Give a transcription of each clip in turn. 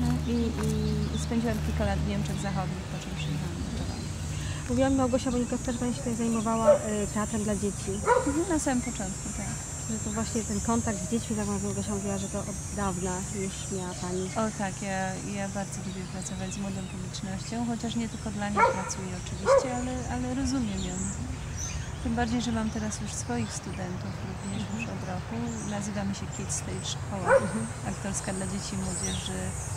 I spędziłam kilka lat w Niemczech Zachodnich, po czym przyjechałam do Toronto. Mówiła mi Małgosia Bonikowska, że Pani się tutaj zajmowała teatrem dla dzieci. Na samym początku, tak. Że to właśnie ten kontakt z dziećmi, tak jak Małgosia mówiła, że to od dawna już miała Pani. O tak, ja bardzo lubię pracować z młodą publicznością, chociaż nie tylko dla nich pracuję oczywiście, ale rozumiem ją. Tym bardziej, że mam teraz już swoich studentów również już od roku. Nazywamy się Kids Stage Szkoła aktorska dla dzieci i młodzieży.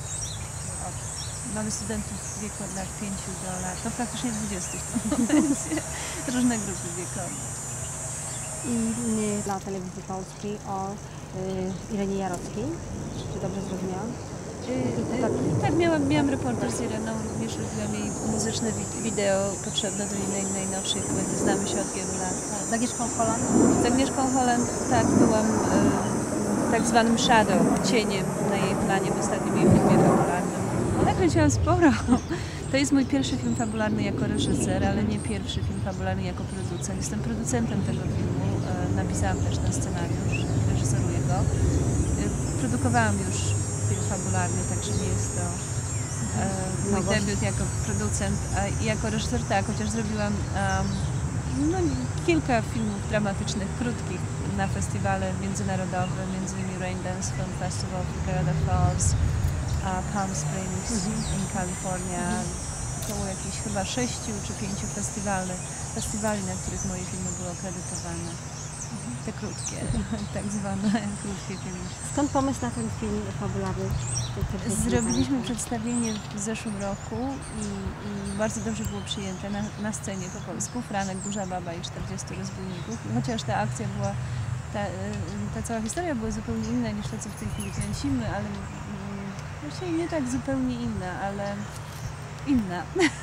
Mamy studentów w wieku od lat 5 do lat, no praktycznie 20 w tym momencie, różne grupy wiekowe. I dla Telewizji Polskiej o Irenie Jarockiej, czy dobrze zrozumiałam? Tak, miałam reportaż z Ireną, również robiłam jej muzyczne wideo potrzebne do jej najnowszej płyty. Znamy się od wielu lat. Z Agnieszką Holland? Z Agnieszką Holland, tak, byłam tak zwanym shadow, cieniem na jej planie w ostatnim jej filmie fabularnym. Nakręciłam sporo. To jest mój pierwszy film fabularny jako reżyser, ale nie pierwszy film fabularny jako producent. Jestem producentem tego filmu, napisałam też ten scenariusz, reżyseruję go. Produkowałam już film fabularny, także nie jest to mój debiut jako producent, a jako reżyser tak, chociaż zrobiłam kilka filmów dramatycznych, krótkich na festiwale międzynarodowe, między innymi Raindance Film Festival w Niagara Falls, Palm Springs in California. To było jakieś chyba 6 czy 5 festiwali, na których moje filmy były akredytowane. Te krótkie, tak zwane krótkie filmy. Skąd pomysł na ten film fabularny? Zrobiliśmy przedstawienie w zeszłym roku i bardzo dobrze było przyjęte na scenie po polsku. Franek, Duża Baba i 40 rozbójników. Chociaż ta akcja była, ta cała historia była zupełnie inna niż to, co w tej chwili kręcimy, ale właściwie nie tak zupełnie inna, ale inna.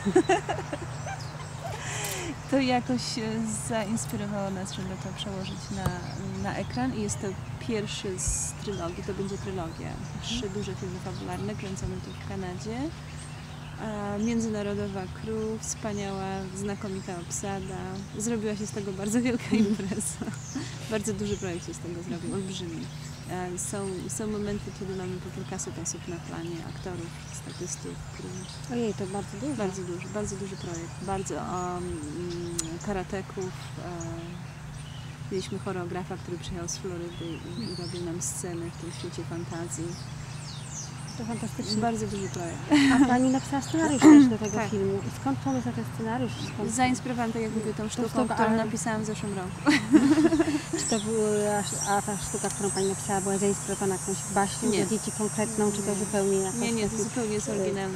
To jakoś zainspirowało nas, żeby to przełożyć na ekran i jest to pierwszy z trylogii, to będzie trylogia. 3 duże filmy fabularne kręcone tu w Kanadzie. Międzynarodowa crew, wspaniała, znakomita obsada. Zrobiła się z tego bardzo wielka impreza. Bardzo duży projekt się z tego zrobił, olbrzymi. Są momenty, kiedy mamy po kilkaset osób na planie, aktorów, statystów. Ojej, to bardzo dużo. Bardzo duży projekt. Bardzo karateków. Mieliśmy choreografa, który przyjechał z Florydy i robił nam sceny w tym świecie fantazji. To fantastycznie. Bardzo duży projekt. A Pani napisała scenariusz też do tego filmu. I skąd pomysł na ten scenariusz? Zainspirowałam, tak jak mówię, tą sztuką, którą napisałam w zeszłym roku. Czy to była, ta sztuka, którą Pani napisała, była zainspirowana jakąś baśnią dla dzieci konkretną, czy to zupełnie jakoś Nie, to zupełnie jest oryginalny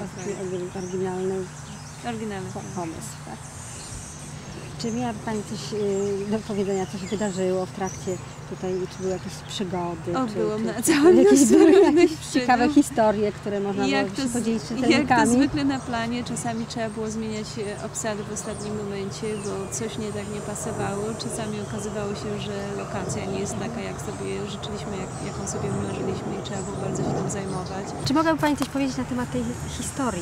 pomysł, tak? Czy miałaby Pani coś do powiedzenia, co się wydarzyło w trakcie tutaj, czy były jakieś przygody? Było na całym jakieś ciekawe historie, które można było się podzielić z czytelnikami? Jak to zwykle na planie, czasami trzeba było zmieniać obsadę w ostatnim momencie, bo coś nie pasowało. Czasami okazywało się, że lokacja nie jest taka, jak sobie życzyliśmy, jaką sobie wymarzyliśmy i trzeba było bardzo się tym zajmować. Czy mogłaby Pani coś powiedzieć na temat tej historii?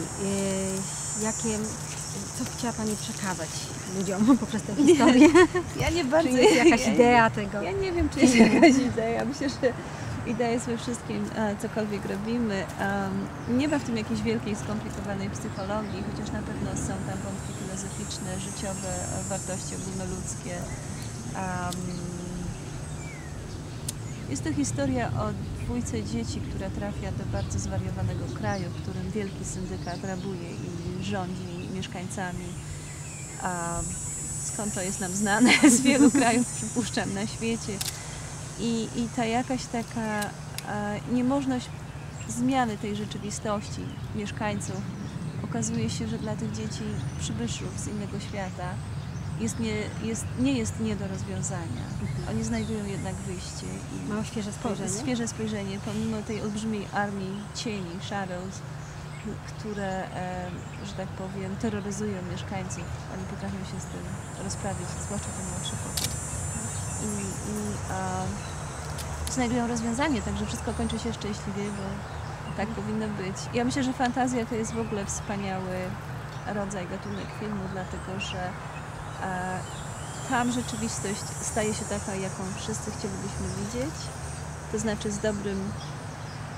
Co chciała Pani przekazać ludziom poprzez tę historię? Ja nie bardzo. Czy jest jakaś idea tego? Ja nie wiem, czy jest jakaś idea. Myślę, że idea jest we wszystkim, cokolwiek robimy. Nie ma w tym jakiejś wielkiej, skomplikowanej psychologii, chociaż na pewno są tam wątki filozoficzne, życiowe, wartości ogólnoludzkie. Jest to historia o dwójce dzieci, która trafia do bardzo zwariowanego kraju, w którym wielki syndykat rabuje i rządzi mieszkańcami. Skąd to jest nam znane z wielu krajów, przypuszczam, na świecie. I ta jakaś taka niemożność zmiany tej rzeczywistości mieszkańców okazuje się, że dla tych dzieci przybyszów z innego świata nie jest nie do rozwiązania. Oni znajdują jednak wyjście. Mało świeże spojrzenie? Pomimo tej olbrzymiej armii cieni, shadows, które, że tak powiem, terroryzują mieszkańców. Oni potrafią się z tym rozprawić, zwłaszcza ten młodszy chłopak. I znajdują rozwiązanie, także wszystko kończy się szczęśliwie, bo tak powinno być. Ja myślę, że fantazja to jest w ogóle wspaniały rodzaj, gatunek filmu, dlatego że tam rzeczywistość staje się taka, jaką wszyscy chcielibyśmy widzieć, to znaczy z dobrym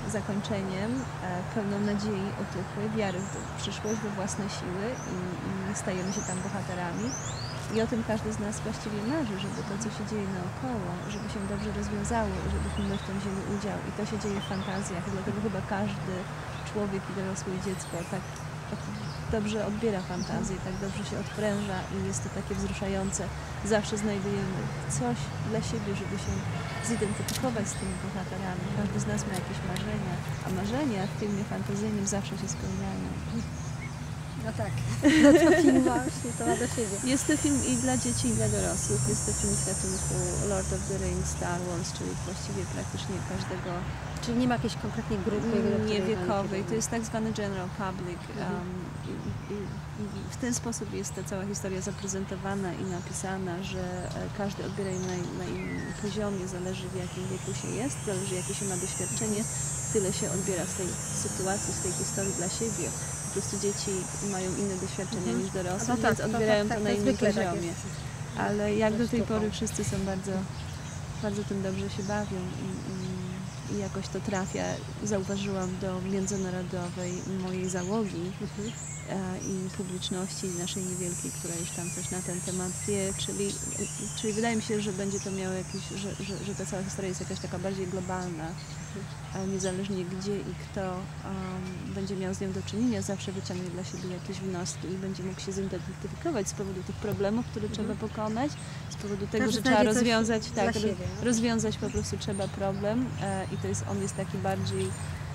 zakończeniem, pełną nadziei, otuchy, wiary w przyszłość, we własne siły i stajemy się tam bohaterami. I o tym każdy z nas właściwie marzy, żeby to, co się dzieje naokoło, żeby się dobrze rozwiązało i żebyśmy my w tym wzięli udział. I to się dzieje w fantazjach, dlatego chyba każdy człowiek i dorosłe dziecko tak dobrze odbiera fantazję, tak dobrze się odpręża i jest to takie wzruszające. Zawsze znajdujemy coś dla siebie, żeby się zidentyfikować z tymi bohaterami. Każdy z nas ma jakieś marzenia, a marzenia w filmie fantazyjnym zawsze się spełniają. No tak, no to film właśnie, to ma do siebie. Jest to film i dla dzieci, i dla dorosłych. Jest to film z gatunku Lord of the Rings, Star Wars, czyli właściwie praktycznie każdego Czyli nie ma jakiejś konkretnej grupy do której niewiekowej. pan To jest tak zwany general public. I w ten sposób jest ta cała historia zaprezentowana i napisana, że każdy odbiera ją na innym poziomie, zależy w jakim wieku się jest, zależy jakie się ma doświadczenie, tyle się odbiera z tej sytuacji, z tej historii dla siebie. Po prostu dzieci mają inne doświadczenia niż dorosłe, No tak, więc odbierają to na innym zwykle tak poziomie. jest. Ale jak do tej sztuką. pory wszyscy są bardzo, bardzo tym dobrze się bawią i jakoś to trafia, zauważyłam, do międzynarodowej mojej załogi i publiczności naszej niewielkiej, która już tam coś na ten temat wie, czyli wydaje mi się, że będzie to miało jakieś, że ta cała historia jest jakaś taka bardziej globalna, a niezależnie gdzie i kto będzie miał z nią do czynienia, zawsze wyciągnie dla siebie jakieś wnioski i będzie mógł się zidentyfikować z powodu tych problemów, które trzeba pokonać, z powodu tego, że trzeba rozwiązać, tak, rozwiązać po prostu trzeba problem i to jest, on jest taki bardziej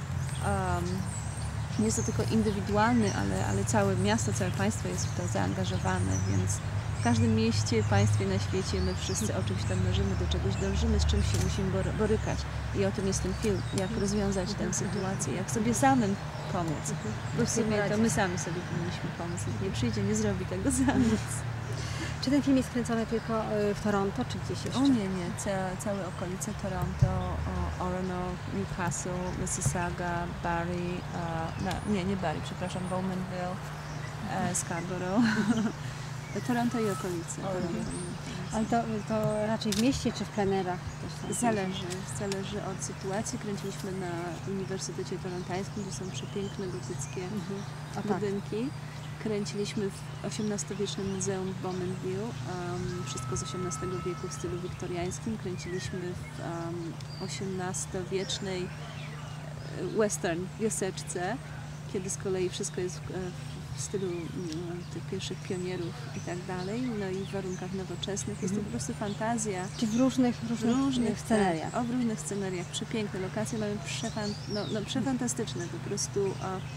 nie jest to tylko indywidualny, ale całe miasto, całe państwo jest w to zaangażowane, więc w każdym mieście, państwie na świecie my wszyscy o czymś tam marzymy, do czegoś dążymy, z czymś się musimy borykać. I o tym jest ten film, jak rozwiązać tę sytuację, jak sobie samym pomóc. Bo w sumie to my sami sobie powinniśmy pomóc. Nikt nie przyjdzie, nie zrobi tego za nic. Czy ten film jest kręcony tylko w Toronto, czy gdzieś jeszcze? O nie, całe okolice Toronto, Orono, Newcastle, Mississauga, Barrie, nie Barrie, przepraszam, Bowmanville, Scarborough, Toronto i okolice. Ale to raczej w mieście, czy w plenerach? Zależy od sytuacji. Kręciliśmy na Uniwersytecie Torontańskim, gdzie są przepiękne gotyckie budynki. Kręciliśmy w XVIII-wiecznym muzeum w Bowmanville, wszystko z XVIII wieku w stylu wiktoriańskim. Kręciliśmy w XVIII-wiecznej western wioseczce, kiedy z kolei wszystko jest w stylu tych pierwszych pionierów i tak dalej, no i w warunkach nowoczesnych. Jest to po prostu fantazja. Czy w różnych scenariach? W różnych scenariach. Przepiękne lokacje, mamy przefantastyczne po prostu.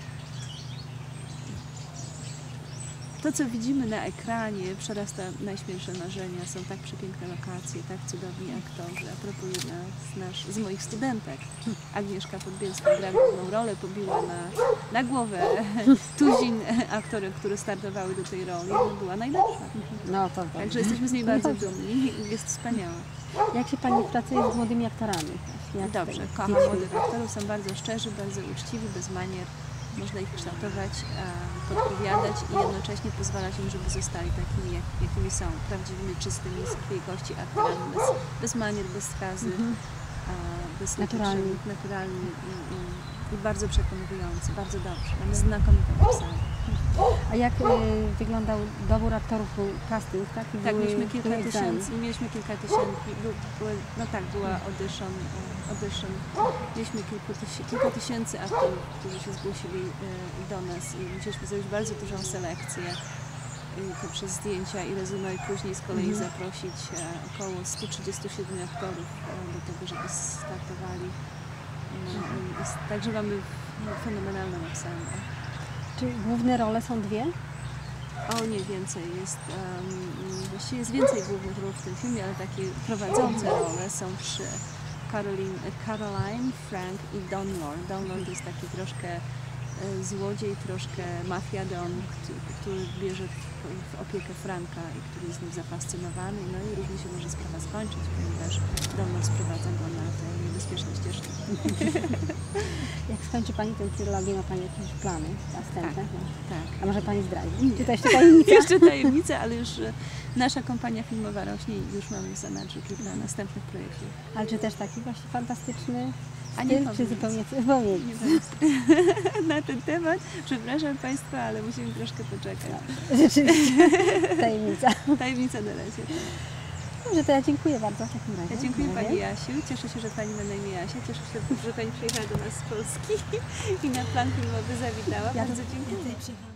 To, co widzimy na ekranie, przerasta najśmielsze marzenia. Są tak przepiękne lokacje, tak cudowni aktorzy. A propos jedna z moich studentek, Agnieszka Podbielska, gra główną rolę, pobiła na głowę tuzin aktorek, które startowały do tej roli. Była najlepsza. No to Także jesteśmy z niej bardzo dumni. Jest wspaniała. Jak się Pani pracuje z młodymi aktorami? Dobrze, kocham młodych aktorów, są bardzo szczerzy, bardzo uczciwi, bez manier. Można ich kształtować, podpowiadać i jednocześnie pozwalać im, żeby zostali takimi, jakimi są, prawdziwymi, czystymi, z krwi i kości aktorami, bez manier, bez skazy, bez naturalni i bardzo przekonujący, bardzo dobrze. Mamy znakomitą obsadę. A jak wyglądał dobór aktorów, był casting, tak? Tak, mieliśmy kilka tysięcy, była audition. Mieliśmy kilka tysięcy aktorów, którzy się zgłosili do nas i musieliśmy zrobić bardzo dużą selekcję poprzez zdjęcia i resume i później z kolei zaprosić około 137 aktorów do tego, żeby startowali. Także mamy fenomenalną obsadę. Czy główne role są dwie? O nie, więcej jest. Właściwie jest więcej głównych ról w tym filmie, ale takie prowadzące role są trzy. Caroline, Frank i Don Lord. Don Lord jest taki troszkę złodziej, troszkę mafiadon, który bierze w opiekę Franka i który jest nim zafascynowany. No i różnie się może sprawa skończyć, ponieważ Donald sprowadza go na te niebezpieczne ścieżki. Jak skończy Pani tę trylogię, ma Pani jakieś plany następne? Tak. A może Pani zdradzi? Czy to jeszcze tajemnica? Jeszcze tajemnica, ale już nasza kompania filmowa rośnie i już mamy w zanadrzu kilka następnych projektów. Ale czy też taki właśnie fantastyczny A nie styl, powiem czy nic. zupełnie Nie wiem, na ten temat. Przepraszam Państwa, ale musimy troszkę poczekać. Rzeczywiście tajemnica. Tajemnica na razie. Dobrze, to ja dziękuję bardzo w takim razie. Ja dziękuję Na razie. Pani Jasiu. Cieszę się, że Pani ma na imię Jasia. Cieszę się, że Pani przyjechała do nas z Polski i na plan filmowy zawitała. Ja Bardzo tutaj dziękuję. przyjechałam.